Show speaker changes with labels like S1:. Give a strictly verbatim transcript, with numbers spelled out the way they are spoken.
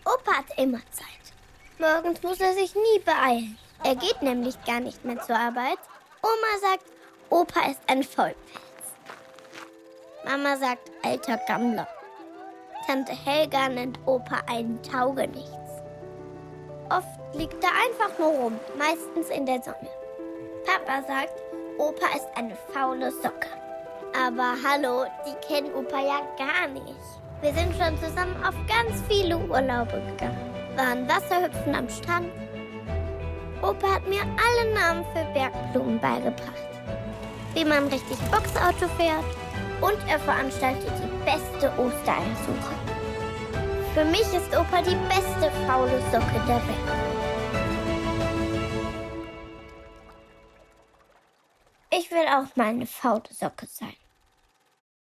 S1: Opa hat immer Zeit. Morgens muss er sich nie beeilen. Er geht nämlich gar nicht mehr zur Arbeit. Oma sagt, Opa ist ein Faulpelz. Mama sagt, alter Gammler. Tante Helga nennt Opa einen Taugenichts. Oft liegt er einfach nur rum, meistens in der Sonne. Papa sagt, Opa ist eine faule Socke. Aber hallo, die kennen Opa ja gar nicht. Wir sind schon zusammen auf ganz viele Urlaube gegangen. Waren Wasserhüpfen am Strand. Opa hat mir alle Namen für Bergblumen beigebracht. Wie man richtig Boxauto fährt. Und er veranstaltet die beste Ostereiersuche. Für mich ist Opa die beste faule Socke der Welt. Ich will auch mal eine faule Socke sein.